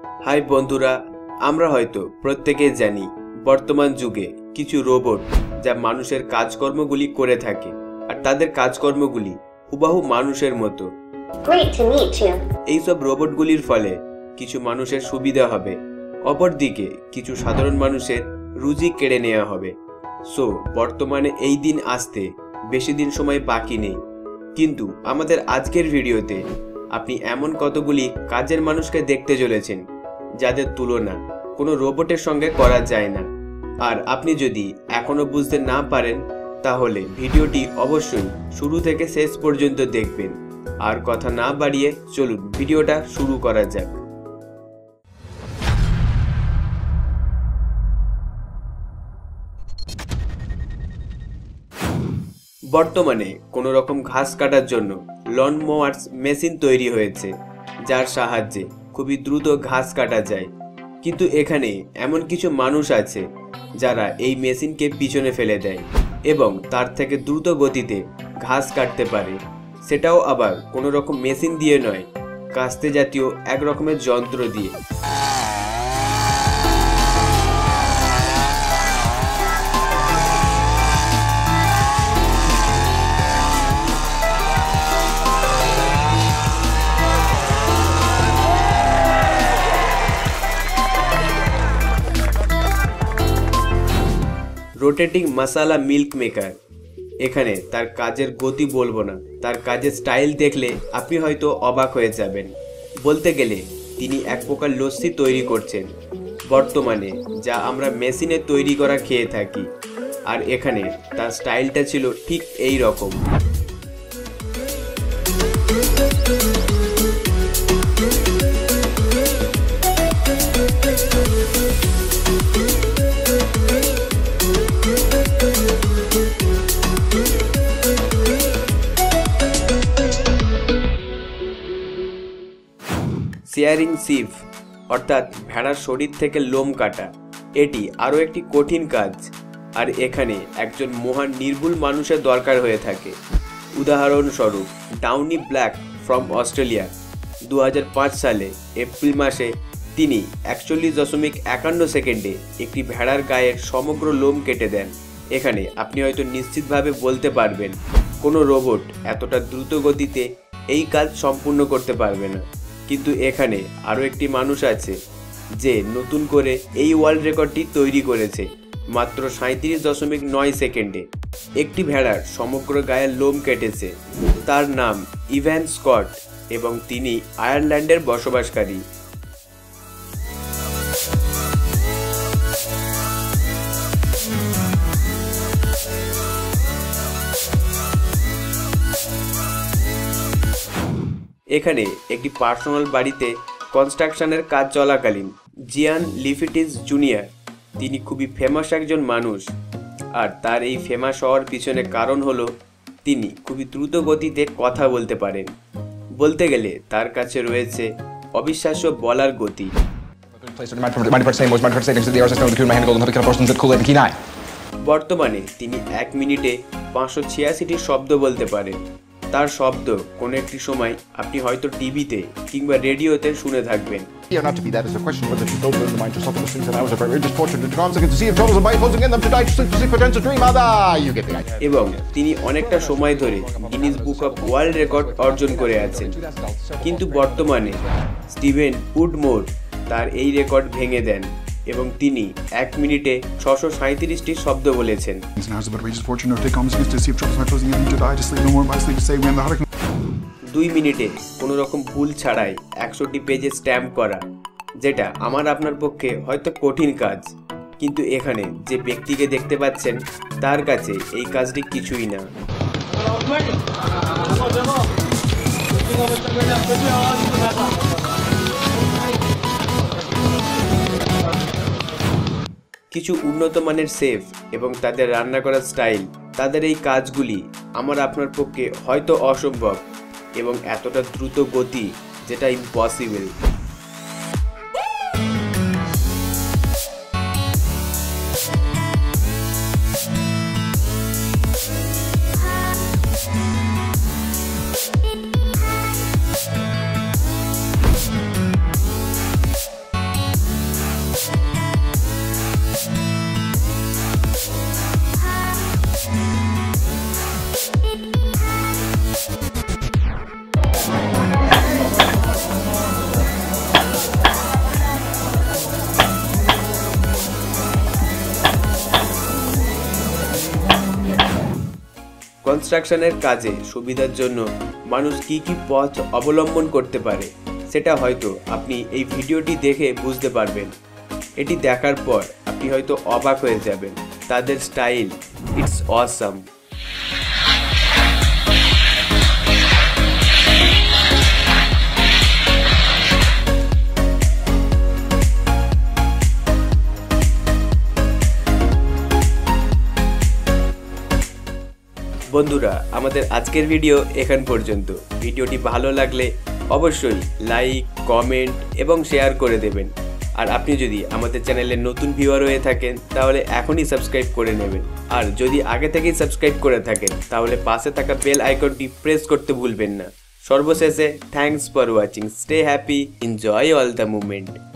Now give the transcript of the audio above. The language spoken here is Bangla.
হাই বন্ধুরা, আমরা হয়তো প্রত্যেকেই জানি বর্তমান যুগে কিছু রোবট যা মানুষের কাজকর্মগুলি করে থাকে আর তাদের কাজকর্মগুলি হুবহু মানুষের মতো। এইসব রোবটগুলির ফলে কিছু মানুষের সুবিধা হবে, অপরদিকে কিছু সাধারণ মানুষের রুজি কেড়ে নেওয়া হবে। সো বর্তমানে এই দিন আসতে বেশি দিন সময় বাকি নেই, কিন্তু আমাদের আজকের ভিডিওতে আপনি এমন কতগুলি কাজের মানুষকে দেখতে চলেছেন যাদের তুলনা কোনো রোবটের সঙ্গে করা যায় না। আর আপনি যদি এখনো বুঝতে না পারেন তাহলে ভিডিওটি অবশ্যই শুরু থেকে শেষ পর্যন্ত দেখবেন। আর কথা না বাড়িয়ে চলুন ভিডিওটা শুরু করা যাক। বর্তমানে কোনো রকম ঘাস কাটার জন্য লন মোয়ার্স মেশিন তৈরি হয়েছে, যার সাহায্যে খুবই দ্রুত ঘাস কাটা যায়। কিন্তু এখানে এমন কিছু মানুষ আছে যারা এই মেশিনকে পিছনে ফেলে দেয় এবং তার থেকে দ্রুত গতিতে ঘাস কাটতে পারে, সেটাও আবার কোনো রকম মেশিন দিয়ে নয়, কাস্তে জাতীয় এক রকমের যন্ত্র দিয়ে। Rotating masala milk maker. এখানে তার কাজের গতি বলবো না, তার কাজের স্টাইল দেখলে আপনি হয়তো অবাক হয়ে যাবেন। বলতে গেলে তিনি এক প্রকার লস্যি তৈরি করছেন বর্তমানে, যা আমরা মেশিনে তৈরি করা খেয়ে থাকি। আর এখানে তার স্টাইলটা ছিল ঠিক এই রকম। শেয়ারিং শিফ অর্থাৎ ভেড়ার শরীর থেকে লোম কাটা, এটি আরও একটি কঠিন কাজ। আর এখানে একজন মহান নির্ভুল মানুষের দরকার হয়ে থাকে। উদাহরণস্বরূপ ডাউনি ব্ল্যাক ফ্রম অস্ট্রেলিয়া 2005 সালে এপ্রিল মাসে তিনি 41.51 সেকেন্ডে একটি ভেড়ার গায়ের সমগ্র লোম কেটে দেন। এখানে আপনি হয়তো নিশ্চিতভাবে বলতে পারবেন কোনো রোবট এতটা দ্রুত গতিতে এই কাজ সম্পূর্ণ করতে পারবে না, কিন্তু এখানে আরও একটি মানুষ আছে যে নতুন করে এই ওয়ার্ল্ড রেকর্ডটি তৈরি করেছে। মাত্র 37.9 সেকেন্ডে একটি ভেড়ার সমগ্র গায়ের লোম কেটেছে। তার নাম ইভান স্কট এবং তিনি আয়ারল্যান্ডের বসবাসকারী। এখানে একটি পার্সোনাল বাড়িতে কনস্ট্রাকশনের কাজ চলাকালীন জিয়ান লিফিটিস জুনিয়র, তিনি খুবই ফেমাস একজন মানুষ। আর তার এই ফেমাস হওয়ার পিছনে কারণ হলো তিনি খুবই দ্রুত গতিতে কথা বলতে পারেন। বলতে গেলে তার কাছে রয়েছে অবিশ্বাস্য বলার গতি। বর্তমানে তিনি 1 মিনিটে 586টি শব্দ বলতে পারেন। তার শব্দ কোনো একটি সময় আপনি হয়তো টিভিতে কিংবা রেডিওতে শুনে থাকবেন। এবং তিনি অনেকটা সময় ধরে Guinness Book of World Record অর্জন করে আছেন। কিন্তু বর্তমানে স্টিভেন উডমোর তার এই রেকর্ড ভেঙে দেন এবং তিনি 1 মিনিটে 637টি শব্দ বলেছেন। 2 মিনিটে কোনো রকম ভুল ছাড়াই 100টি পেজে স্ট্যাম্প করা, যেটা আমার আপনার পক্ষে হয়তো কঠিন কাজ, কিন্তু এখানে যে ব্যক্তিকে দেখতে পাচ্ছেন তার কাছে এই কাজটি কিছুই না। কিছু উন্নত মানের শেফ এবং তাদের রান্না করার স্টাইল, তাদের এই কাজগুলি আমার আপনার পক্ষে হয়তো অসম্ভব এবং এতটা দ্রুত গতি যেটা ইম্পসিবল। কনস্ট্রাকশনের কাজে সুবিধার জন্য মানুষ কি কি পথ অবলম্বন করতে পারে সেটা হয়তো আপনি এই ভিডিওটি দেখে বুঝতে পারবেন। এটি দেখার পর আপনি হয়তো অবাক হয়ে যাবেন। তাদের স্টাইল, ইটস অসাম। বন্ধুরা, আমাদের আজকের ভিডিও এখান পর্যন্ত। ভিডিওটি ভালো লাগলে অবশ্যই লাইক, কমেন্ট এবং শেয়ার করে দেবেন। আর আপনি যদি আমাদের চ্যানেলে নতুন ভিউয়ার হয়ে থাকেন তাহলে এখনই সাবস্ক্রাইব করে নেবেন। আর যদি আগে থেকেই সাবস্ক্রাইব করে থাকেন তাহলে পাশে থাকা বেল আইকনটি প্রেস করতে ভুলবেন না। সর্বশেষে thanks for watching, stay happy, enjoy all the movement.